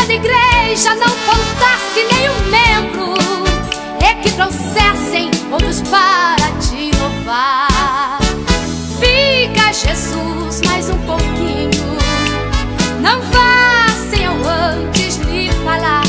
da igreja não faltasse nenhum membro, e que trouxessem outros para te louvar. Fica, Jesus, mais um pouquinho, não vá sem eu antes lhe falar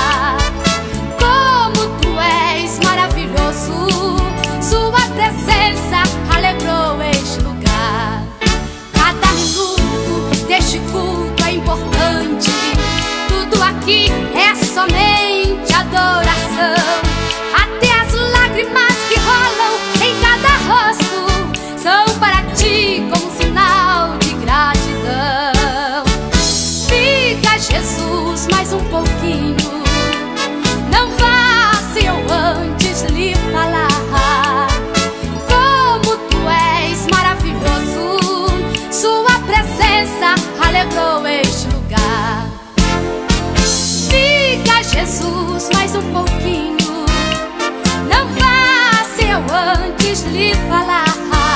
como tu és maravilhoso. Sua presença alegrou este lugar. Cada minuto deste culto é importante, tudo aqui é somente adoração. Até as lágrimas que rolam em cada rosto são para ti como sinal de gratidão. Fica, Jesus, mais um pouquinho, não vá se eu antes lhe falar como tu és maravilhoso. Sua presença alegrou este lugar. Fica, Jesus, mais um pouquinho, não vá se eu antes lhe falar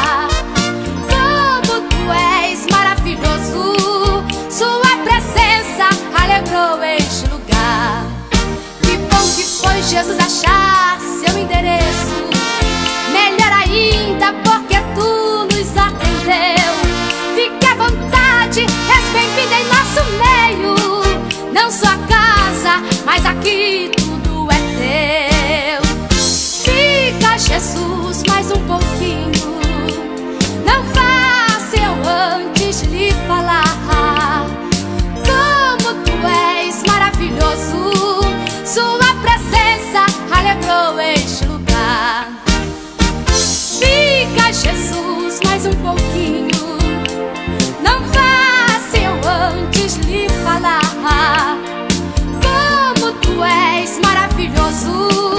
como tu és maravilhoso. Sua presença alegrou este lugar. Que bom que foi Jesus achar seu endereço, melhor ainda porque tu nos atendeu. Fique à vontade, és bem-vindo em nosso meio, não só a casa, mas aqui tudo é teu. Fica, Jesus, mais um pouquinho, não vá se eu antes lhe falar como tu és maravilhoso. Sua presença alegrou este lugar. Fica, Jesus, mais um pouquinho, não vá se eu antes lhe falar como tu és maravilhoso.